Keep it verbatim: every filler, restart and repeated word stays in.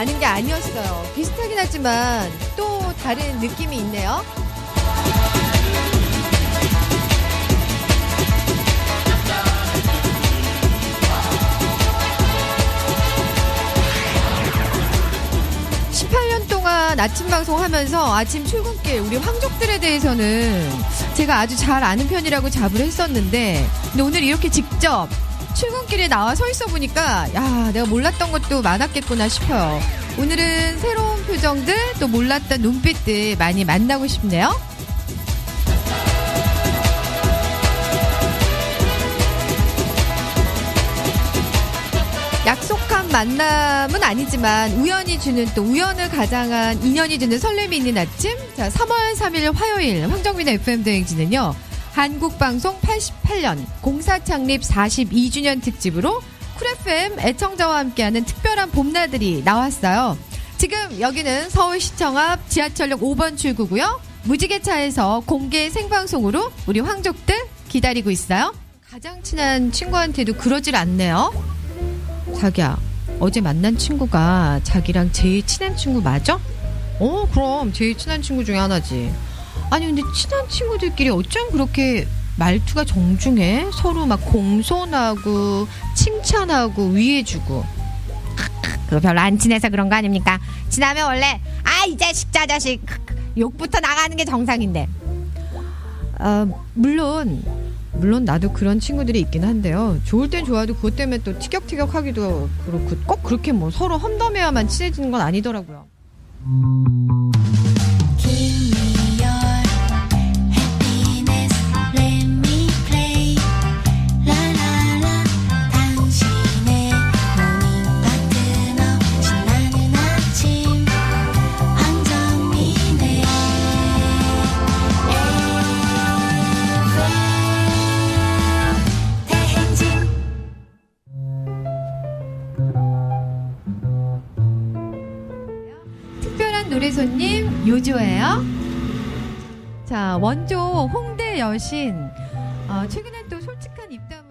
아는 게 아니었어요. 비슷하긴 하지만 또 다른 느낌이 있네요. 십팔 년 동안 아침 방송하면서 아침 출근길 우리 황족들에 대해서는 제가 아주 잘 아는 편이라고 자부를 했었는데, 근데 오늘 이렇게 직접 출근길에 나와 서 있어 보니까 야, 내가 몰랐던 것도 많았겠구나 싶어요. 오늘은 새로운 표정들, 또 몰랐던 눈빛들 많이 만나고 싶네요. 약속한 만남은 아니지만 우연이 주는, 또 우연을 가장한 인연이 주는 설렘이 있는 아침. 자, 삼월 삼일 화요일 황정민의 에프엠 대행진은요, 한국방송 팔십팔 년 공사 창립 사십이 주년 특집으로 쿨 에프엠 애청자와 함께하는 특별한 봄나들이 나왔어요. 지금 여기는 서울시청 앞 지하철역 오 번 출구고요. 무지개차에서 공개 생방송으로 우리 황족들 기다리고 있어요. 가장 친한 친구한테도 그러질 않네요. 자기야, 어제 만난 친구가 자기랑 제일 친한 친구 맞아? 어, 그럼 제일 친한 친구 중에 하나지. 아니 근데 친한 친구들끼리 어쩜 그렇게 말투가 정중해? 서로 막 공손하고 칭찬하고 위해주고. 그거 별로 안 친해서 그런 거 아닙니까? 친하면 원래 아, 이 자식 저 자식 욕부터 나가는 게 정상인데. 아, 물론 물론 나도 그런 친구들이 있긴 한데요. 좋을 땐 좋아도 그것 때문에 또 티격태격하기도 그렇고, 꼭 그렇게 뭐 서로 험담해야만 친해지는 건 아니더라고요. 노래 손님 요조예요. 자, 원조 홍대 여신. 어, 최근에 또 솔직한 입담.